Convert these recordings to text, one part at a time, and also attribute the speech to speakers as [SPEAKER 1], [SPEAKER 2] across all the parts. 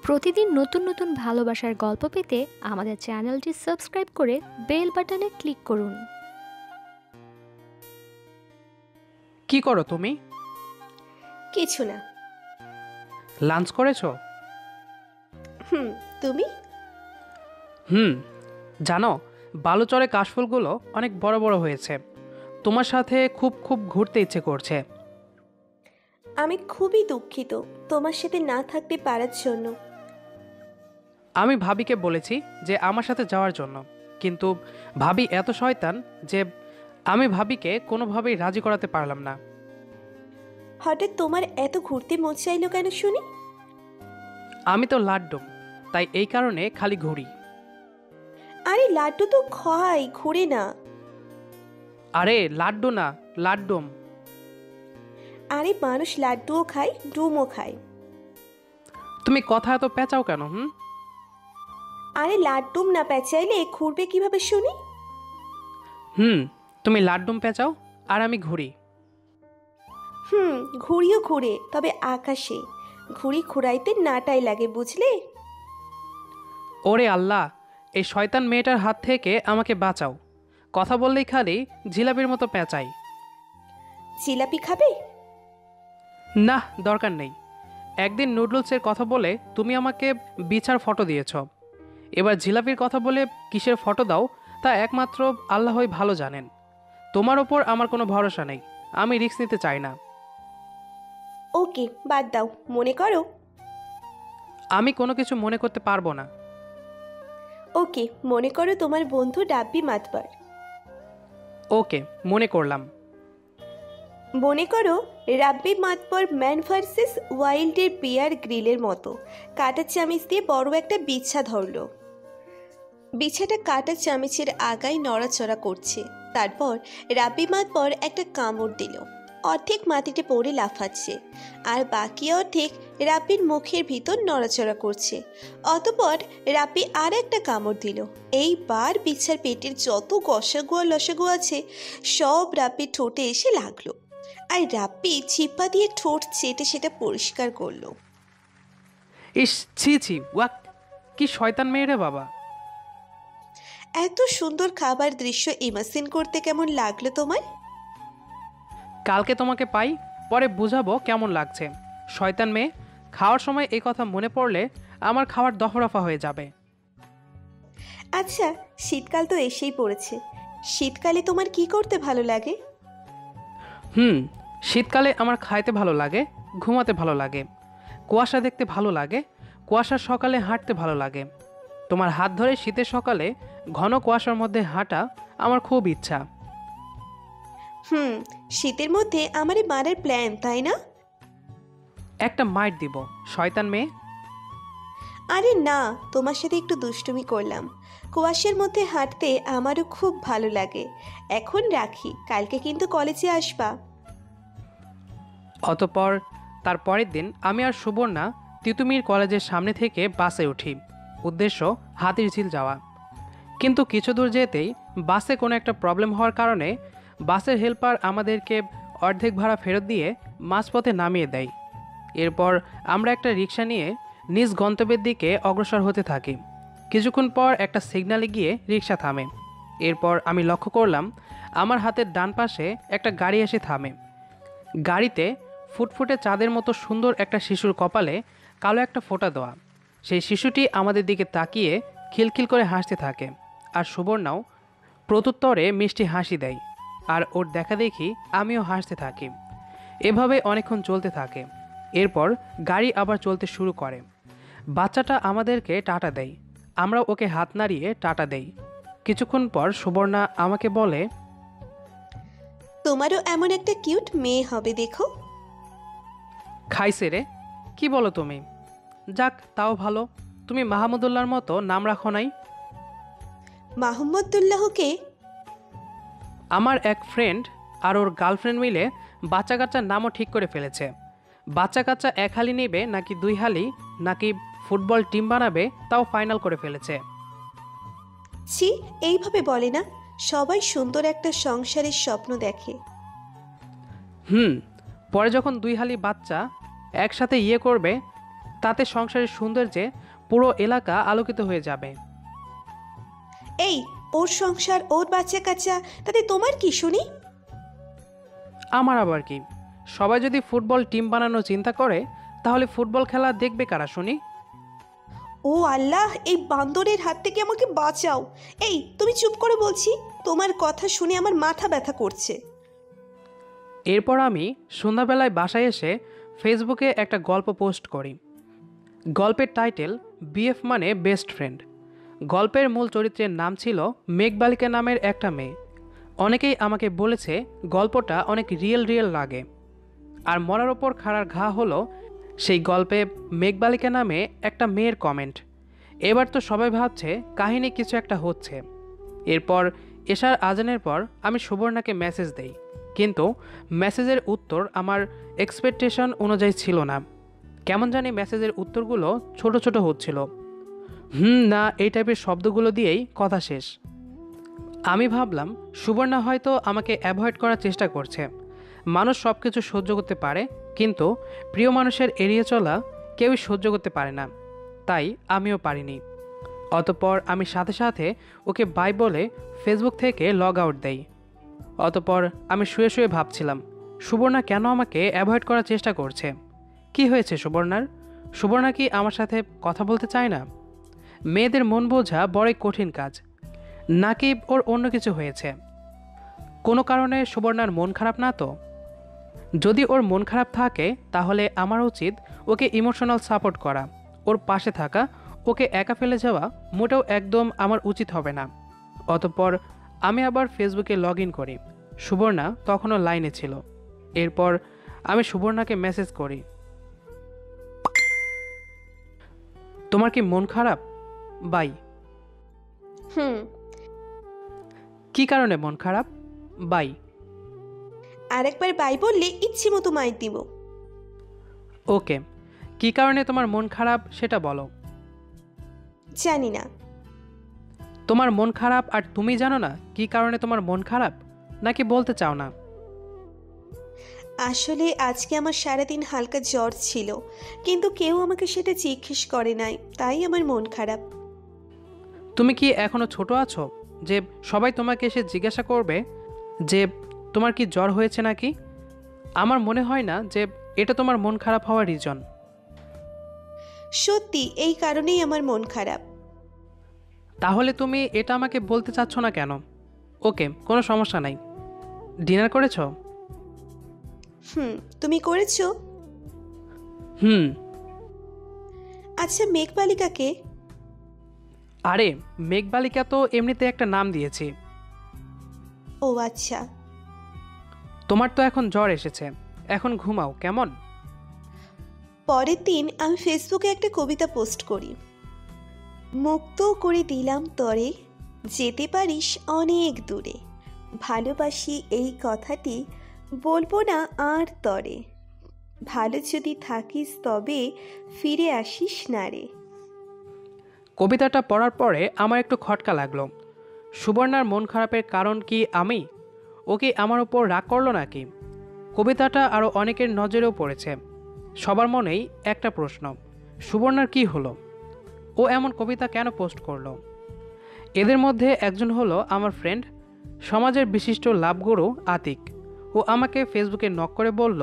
[SPEAKER 1] প্রতিদিন নতুন নতুন ভালোবাসার গল্প পেতে আমাদের চ্যানেলটি সাবস্ক্রাইব করে বেল বাটনে ক্লিক করুন।
[SPEAKER 2] কি করো তুমি?
[SPEAKER 3] কিছু না।
[SPEAKER 2] লাঞ্চ করেছো?
[SPEAKER 3] তুমি?
[SPEAKER 2] জানো, বালুচরে কাশফুলগুলো অনেক বড় বড় হয়েছে। তোমার সাথে খুব খুব ঘুরতে ইচ্ছে করছে।
[SPEAKER 3] আমি খুবই দুঃখিত তোমার সাথে না থাকতে পারার জন্য।
[SPEAKER 2] আমি ভাবিকে বলেছি যে আমার সাথে যাওয়ার জন্য, কিন্তু ভাবি এত শয়তান যে আমি ভাবিকে কোনোভাবেই রাজি করাতে পারলাম না।
[SPEAKER 3] হঠাৎ তোমার এত ঘুরতে মন চাইলো কেন শুনি?
[SPEAKER 2] আমি তো লাড্ডুম, তাই এই কারণে খালি ঘুরি।
[SPEAKER 3] আরে লাড্ডু তো খাই, ঘুরে না।
[SPEAKER 2] আরে লাড্ডু না, লাড্ডুম।
[SPEAKER 3] আরে মানুষ লাড্ডুও খায়, ডুমও খায়।
[SPEAKER 2] তুমি কথা এত পেঁচাও কেন?
[SPEAKER 3] আরে লাড্ডুম না পেঁচাইলে ঘুরবে কিভাবে শুনি?
[SPEAKER 2] তুমি লাড্ডুম পেঁচাও আর আমি ঘুরি।
[SPEAKER 3] ঘুড়িও ঘুরে, তবে আকাশে। ঘুড়ি ঘুরাইতে নাটাই লাগে, বুঝলে?
[SPEAKER 2] ওরে আল্লাহ, এই শয়তান মেয়েটার হাত থেকে আমাকে বাঁচাও। কথা বললেই খালি জিলাপির মতো পেঁচাই।
[SPEAKER 3] জিলাপি খাবে?
[SPEAKER 2] না, দরকার নেই। একদিন নুডলসের কথা বলে তুমি আমাকে বিছার ফটো দিয়েছ, এবার জিলাপির কথা বলে কিসের ফটো দাও তা একমাত্র আল্লাহই ভালো জানেন। তোমার ওপর আমার কোনো ভরসা নেই, আমি রিস্ক নিতে চাই না।
[SPEAKER 3] ওকে, বাদ দাও। মনে করো।
[SPEAKER 2] আমি কোনো কিছু মনে করতে পারবো না।
[SPEAKER 3] ওকে, মনে করো তোমার বন্ধু ডাব্বি মাতবার।
[SPEAKER 2] ওকে, মনে করলাম।
[SPEAKER 3] মনে করো রাব্বি মাতবর ম্যান ভার্সেস ওয়াইল্ডের বিয়ার গ্রিলের মতো কাঁটা চামিচ দিয়ে বড় একটা বিছা ধরলো। বিছাটা কাঁটা চামিচের আগায় নড়াচড়া করছে। তারপর রাব্বি মাতবর একটা কামড় দিল। অর্ধেক মাটিতে পড়ে লাফাচ্ছে, আর বাকি অর্ধেক রাব্বির মুখের ভিতর নড়াচড়া করছে। অতপর রাব্বি আর একটা কামড় দিল। এইবার বিছার পেটের যত গসাগু লসাগু আছে সব রাব্বির ঠোঁটে এসে লাগলো, আর রাব্বি চিপা দিয়ে ঠোঁট চেটে সেটা পরিষ্কার করলো।
[SPEAKER 2] ইস, ছি ছি, ওয়াক! কি শয়তান মেয়ে রে বাবা!
[SPEAKER 3] এত সুন্দর খাবার দৃশ্য ইমাজিন করতে কেমন লাগলো তোমার?
[SPEAKER 2] কালকে তোমাকে পাই, পরে বুঝাবো কেমন লাগছে। শয়তান মেয়ে, খাওয়ার সময় এই কথা মনে পড়লে আমার খাওয়ার দফরফা হয়ে যাবে।
[SPEAKER 3] আচ্ছা, শীতকাল তো এসেই পড়েছে। শীতকালে তোমার কি করতে ভালো লাগে?
[SPEAKER 2] শীতকালে আমার খাইতে ভালো লাগে, ঘুমাতে ভালো লাগে, কুয়াশা দেখতে ভালো লাগে, কুয়াশার সকালে হাঁটতে ভালো লাগে। তোমার হাত ধরে শীতের সকালে ঘন কুয়াশার মধ্যে হাঁটা আমার খুব ইচ্ছা।
[SPEAKER 3] শীতের মধ্যে আমারই মারার প্ল্যান, তাই না?
[SPEAKER 2] একটা মাইট দিব, শয়তান মেয়ে।
[SPEAKER 3] আরে না, তোমার সাথে একটু দুষ্টুমি করলাম। কুয়াশার মধ্যে হাঁটতে আমারও খুব ভালো লাগে। এখন রাখি, কালকে কিন্তু কলেজে আসবা।
[SPEAKER 2] অতপর তার পরের দিন আমি আর সুবর্ণা তিতুমির কলেজের সামনে থেকে বাসে উঠি, উদ্দেশ্য হাতিরঝিল যাওয়া। কিন্তু কিছু দূর যেতেই বাসে কোনো একটা প্রবলেম হওয়ার কারণে বাসের হেল্পার আমাদেরকে অর্ধেক ভাড়া ফেরত দিয়ে মাঝপথে নামিয়ে দেয়। এরপর আমরা একটা রিক্সা নিয়ে নিজ গন্তব্যের দিকে অগ্রসর হতে থাকি। কিছুক্ষণ পর একটা সিগন্যালে গিয়ে রিক্সা থামে। এরপর আমি লক্ষ্য করলাম আমার হাতের ডান পাশে একটা গাড়ি এসে থামে। গাড়িতে ফুটফুটে চাঁদের মতো সুন্দর একটা শিশুর কপালে কালো একটা ফোঁটা দেওয়া। সেই শিশুটি আমাদের দিকে তাকিয়ে খিলখিল করে হাসতে থাকে, আর সুবর্ণাও প্রত্যুত্তরে মিষ্টি হাসি দেয়, আর ওর দেখা দেখি আমিও হাসতে থাকি। এভাবে অনেকক্ষণ চলতে থাকে। এরপর গাড়ি আবার চলতে শুরু করে। বাচ্চাটা আমাদেরকে টাটা দেয়, আমরা ওকে হাত নাড়িয়ে টাটা দেই। কিছুক্ষণ পর সুবর্ণা আমাকে বলে,
[SPEAKER 3] তোমারও এমন একটা কিউট মেয়ে হবে, দেখো।
[SPEAKER 2] খাইছে রে, কি বলো তুমি? যাক, তাও ভালো। তুমি মাহমুদুল্লাহর মতো নাম রাখো নাই।
[SPEAKER 3] মাহমুদুল্লাহকে?
[SPEAKER 2] আমার এক ফ্রেন্ড আর ওর গার্লফ্রেন্ড মিলে বাচ্চা কাচ্চার নামও ঠিক করে ফেলেছে। বাচ্চা কাচ্চা এক হালি নেবে নাকি দুই হালি, নাকি ফুটবল টিম বানাবে তাও ফাইনাল করে ফেলেছে।
[SPEAKER 3] ছি, এইভাবে বলে না। সবাই সুন্দর একটা সংসারের স্বপ্ন দেখে।
[SPEAKER 2] পরে যখন দুই হালি বাচ্চা একসাথে করবে তাতে সংসারের সৌন্দর্যে পুরো এলাকা আলোকিত হয়ে যাবে।
[SPEAKER 3] এই, ওর সংসার, ওর বাচ্চা কাচ্চা, তাতে তোমার কি শুনি?
[SPEAKER 2] আমার আবার কি? সবাই যদি ফুটবল টিম বানানোর চিন্তা করে তাহলে ফুটবল খেলা দেখবে কারা শুনি?
[SPEAKER 3] ও আল্লাহ, এই বান্দরের হাত থেকে আমাকে বাঁচাও। এই, তুমি চুপ করে বলছি, তোমার কথা শুনে আমার মাথা ব্যথা করছে।
[SPEAKER 2] এরপর আমি সন্ধ্যাবেলায় বাসায় এসে ফেসবুকে একটা গল্প পোস্ট করি। গল্পের টাইটেল বিএফ মানে বেস্ট ফ্রেন্ড। গল্পের মূল চরিত্রের নাম ছিল মেঘবালিকা নামের একটা মেয়ে। অনেকেই আমাকে বলেছে গল্পটা অনেক রিয়েল লাগে। আর মরার ওপর খাড়ার ঘা হলো সেই গল্পে মেঘবালিকা নামে একটা মেয়ের কমেন্ট। এবার তো সবাই ভাবছে কাহিনী কিছু একটা হচ্ছে। এরপর এশার আজানের পর আমি সুবর্ণাকে মেসেজ দেই, কিন্তু মেসেজের উত্তর আমার এক্সপেকটেশন অনুযায়ী ছিল না। কেমন জানি মেসেজের উত্তরগুলো ছোট হচ্ছিল। না, এই টাইপের শব্দগুলো দিয়েই কথা শেষ। আমি ভাবলাম সুবর্ণা হয়তো আমাকে অ্যাভয়েড করার চেষ্টা করছে। মানুষ সব কিছু সহ্য করতে পারে, কিন্তু প্রিয় মানুষের এড়িয়ে চলা কেউই সহ্য করতে পারে না। তাই আমিও পারিনি। অতঃপর আমি সাথে সাথে ওকে বাই বলে ফেসবুক থেকে লগ আউট দেই। অতঃপর আমি শুয়ে ভাবছিলাম সুবর্ণা কেন আমাকে অ্যাভয়েড করার চেষ্টা করছে। কি হয়েছে সুবর্ণার? সুবর্ণা কি আমার সাথে কথা বলতে চায় না? মেয়েদের মন বোঝা বড়ই কঠিন কাজ। নাকি ওর অন্য কিছু হয়েছে? কোনো কারণে সুবর্ণার মন খারাপ না তো? যদি ওর মন খারাপ থাকে তাহলে আমার উচিত ওকে ইমোশনাল সাপোর্ট করা, ওর পাশে থাকা। ওকে একা ফেলে যাওয়া মোটেও একদম আমার উচিত হবে না। অতঃপর আমি আবার ফেসবুকে লগ ইন করি। সুবর্ণা তখনও লাইনে ছিল। এরপর আমি সুবর্ণাকে মেসেজ করি, তোমার কি মন খারাপ? বাই।
[SPEAKER 3] হুম।
[SPEAKER 2] কি কারণে মন খারাপ? বাই।
[SPEAKER 3] আরেকবার বাই বললে ইচ্ছে মতো মাইর দিব।
[SPEAKER 2] ওকে, কি কারণে তোমার মন খারাপ সেটা বলো।
[SPEAKER 3] জানি না।
[SPEAKER 2] তোমার মন খারাপ আর তুমি জানো না কি কারণে তোমার মন খারাপ? নাকি বলতে চাও না?
[SPEAKER 3] আসলে আজকে আমার সারাদিন হালকা জ্বর ছিল, কিন্তু কেউ আমাকে সেটা জিজ্ঞেস করে নাই, তাই আমার মন খারাপ।
[SPEAKER 2] তুমি কি এখনো ছোট আছো যে সবাই তোমাকে এসে জিজ্ঞাসা করবে যে তোমার কি জ্বর হয়েছে নাকি? আমার মনে হয় না যে এটা তোমার মন খারাপ হওয়ার রিজন।
[SPEAKER 3] সত্যি এই কারণেই আমার মন খারাপ।
[SPEAKER 2] তাহলে তুমি এটা আমাকে বলতে চাচ্ছ না কেন? ওকে, কোনো সমস্যা নাই। ডিনার করেছো?
[SPEAKER 3] তুমি করেছো?
[SPEAKER 2] হুম।
[SPEAKER 3] আচ্ছা, মেঘবালিকাকে?
[SPEAKER 2] আরে মেঘবালিকা তো এমনিতে একটা নাম দিয়েছি।
[SPEAKER 3] ও আচ্ছা।
[SPEAKER 2] তোমার তো এখন জ্বর এসেছে, এখন ঘুমাও কেমন?
[SPEAKER 3] পরের দিন আমি ফেসবুকে একটা কবিতা পোস্ট করি। মুক্ত করে দিলাম তরে, যেতে পারিস অনেক দূরে, ভালোবাসি এই কথাটি বলবো না আর তরে, ভালো যদি থাকিস তবে ফিরে আসিস না রে।
[SPEAKER 2] কবিতাটা পড়ার পরে আমার একটু খটকা লাগলো। সুবর্ণার মন খারাপের কারণ কি আমি? ও কি আমার উপর রাগ করলো নাকি? কবিতাটা আরও অনেকের নজরেও পড়েছে। সবার মনেই একটা প্রশ্ন, সুবর্ণার কি হলো? ও এমন কবিতা কেন পোস্ট করলো? এদের মধ্যে একজন হলো আমার ফ্রেন্ড, সমাজের বিশিষ্ট লাভগুরু আতিক। ও আমাকে ফেসবুকে নক করে বলল,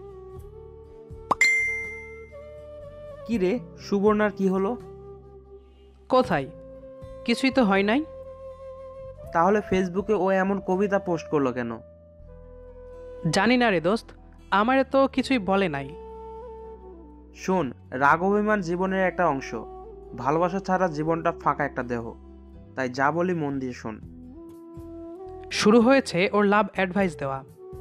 [SPEAKER 4] কি রে, সুবর্ণার কি হলো?
[SPEAKER 2] কোথায়? কিছুই তো হয় নাই।
[SPEAKER 4] তাহলে ফেসবুকে ও এমন কবিতা পোস্ট করলো কেন?
[SPEAKER 2] জানি না রে দোস্ত, আমারে তো কিছুই বলে নাই।
[SPEAKER 4] শোন, রাগ অভিমান জীবনের একটা অংশ। ভালোবাসা ছাড়া জীবনটা ফাঁকা একটা দেহ। তাই যা বলি মন দিয়ে শোন।
[SPEAKER 2] শুরু হয়েছে ওর লাভ অ্যাডভাইস দেওয়া।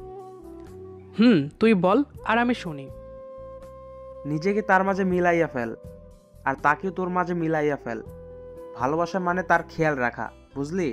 [SPEAKER 2] তুই বল আর আমি শুনি।
[SPEAKER 4] নিজেকে তার মাঝে মিলাইয়া ফেল, আর তাকেও তোর মাঝে মিলাইয়া ফেল। ভালোবাসা মানে তার খেয়াল রাখা, বুঝলি?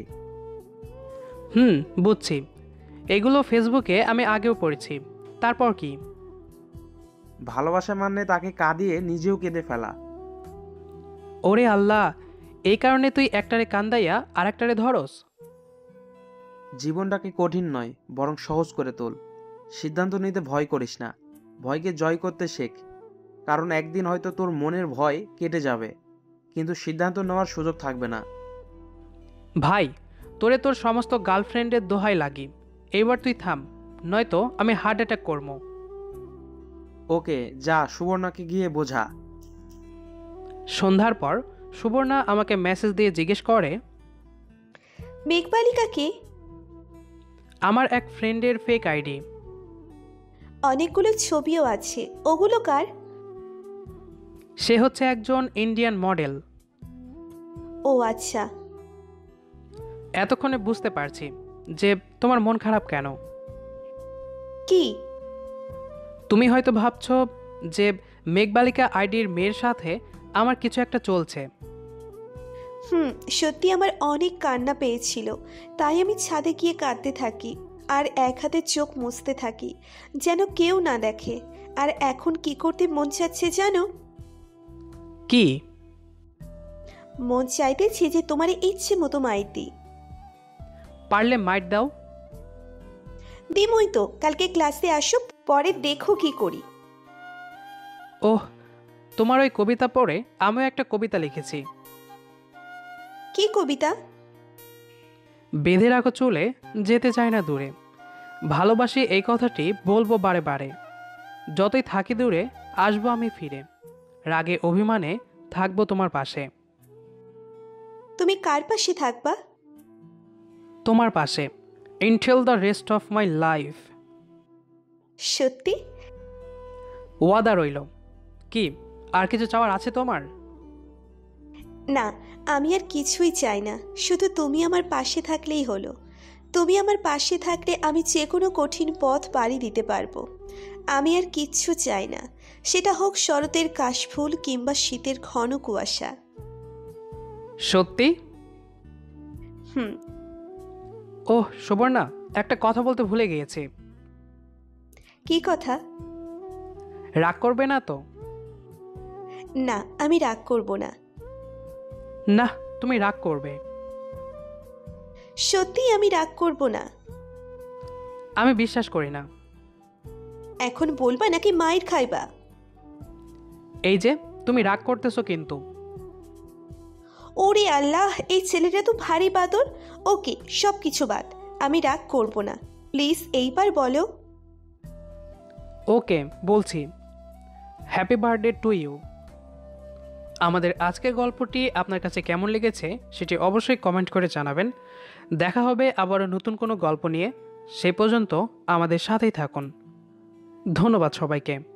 [SPEAKER 2] বুঝছি। এগুলো ফেসবুকে আমি আগেও পড়েছি। তারপর কি?
[SPEAKER 4] ভালোবাসা মানে তাকে কাঁদিয়ে নিজেও কেঁদে ফেলা।
[SPEAKER 2] ওরে আল্লাহ, এই কারণে তুই একটারে কান্দাইয়া আর একটারে ধরস?
[SPEAKER 4] জীবনটাকে কঠিন নয়, বরং সহজ করে তোল। সিদ্ধান্ত নিতে ভয় করিস না, ভয়কে জয় করতে শেখ। কারণ একদিন হয়তো তোর মনের ভয় কেটে যাবে, কিন্তু সিদ্ধান্ত নেওয়ার সুযোগ থাকবে না।
[SPEAKER 2] ভাই, তোরে তোর সমস্ত গার্লফ্রেন্ডের দোহাই লাগি, এইবার তুই থাম, নয়তো আমি হার্ট অ্যাটাক করবো।
[SPEAKER 4] ওকে, যা সুবর্ণাকে গিয়ে বোঝা।
[SPEAKER 2] সন্ধ্যার পর সুবর্ণা আমাকে মেসেজ দিয়ে জিজ্ঞেস করে,
[SPEAKER 3] মেঘবালিকাকে
[SPEAKER 2] আমার এক ফ্রেন্ডের ফেক আইডি।
[SPEAKER 3] অনেকগুলো ছবিও আছে, ওগুলো কার?
[SPEAKER 2] সে হচ্ছে একজন ইন্ডিয়ান মডেল।
[SPEAKER 3] ও আচ্ছা।
[SPEAKER 2] এতক্ষণে বুঝতে পারছি যে তোমার মন খারাপ কেন।
[SPEAKER 3] কি?
[SPEAKER 2] তুমি হয়তো ভাবছো যে মেঘবালিকা আইডির মেয়ের সাথে আমার কিছু একটা চলছে।
[SPEAKER 3] সত্যি আমার অনেক কান্না পেয়েছিল, তাই আমি ছাদে গিয়ে কাঁদতে থাকি আর এক হাতে চোখ মুছতে থাকি যেন কেউ না দেখে। আর এখন কি করতে মন চাচ্ছে জানো?
[SPEAKER 2] কি?
[SPEAKER 3] মন চাইতেছে যে তোমার ইচ্ছে মতো মাইর দিই।
[SPEAKER 2] পারলে মাইট দাও।
[SPEAKER 3] দিমই তো, কালকে ক্লাসে আসো, পরে দেখো কি করি।
[SPEAKER 2] ওহ, তোমার ওই কবিতা পড়ে আমিও একটা কবিতা লিখেছি।
[SPEAKER 3] কি কবিতা?
[SPEAKER 2] বেঁধে রাখো চুলে, যেতে চায় না দূরে, ভালোবাসি এই কথাটি বলবো বারে বারে, যতই থাকি দূরে আসবো আমি ফিরে, রাগে অভিমানে থাকবো তোমার পাশে।
[SPEAKER 3] তুমি কার পাশে থাকবা?
[SPEAKER 2] তোমার পাশে, until the rest of my life.
[SPEAKER 3] সত্যি?
[SPEAKER 2] ওয়াদা রইল। কি আর কিছু চাওয়ার আছে তোমার?
[SPEAKER 3] না, আমি আর কিছুই চাই না, শুধু তুমি আমার পাশে থাকলেই হলো। তুমি আমার পাশে থাকলে আমি যে কোনো কঠিন পথ পাড়ি দিতে পারবো। আমি আর কিচ্ছু চাই না, সেটা হোক শরতের কাশফুল কিংবা শীতের ঘন কুয়াশা।
[SPEAKER 2] সত্যি?
[SPEAKER 3] হুম।
[SPEAKER 2] ওহ সুবর্ণা, একটা কথা বলতে ভুলে গিয়েছি।
[SPEAKER 3] কি কথা?
[SPEAKER 2] রাগ করবে না তো?
[SPEAKER 3] না, আমি রাগ করব না।
[SPEAKER 2] না, তুমি রাগ করবে।
[SPEAKER 3] সত্যি আমি রাগ করব না।
[SPEAKER 2] আমি বিশ্বাস করি না।
[SPEAKER 3] এখন বলবা নাকি মাইর খাইবা?
[SPEAKER 2] এই যে তুমি রাগ করতেছো কিন্তু।
[SPEAKER 3] ওরে আল্লাহ, এই ছেলেটা তো ভারী বাদর। ওকে, সব কিছু বাদ, আমি রাগ করব না। প্লিজ এইবার বলো।
[SPEAKER 2] ওকে, বলছি। Happy birthday to you. আমাদের আজকের গল্পটি আপনার কাছে কেমন লেগেছে সেটি অবশ্যই কমেন্ট করে জানাবেন। দেখা হবে আবারও নতুন কোনো গল্প নিয়ে। সেই পর্যন্ত আমাদের সাথেই থাকুন। ধন্যবাদ সবাইকে।